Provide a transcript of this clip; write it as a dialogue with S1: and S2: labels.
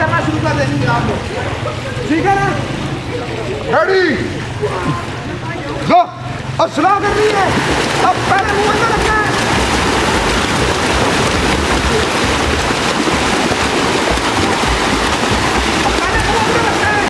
S1: करना शुरू कर देंगे आप लोग, ठीक है ना? रेडी, गो, अब सुना कर रही है, अब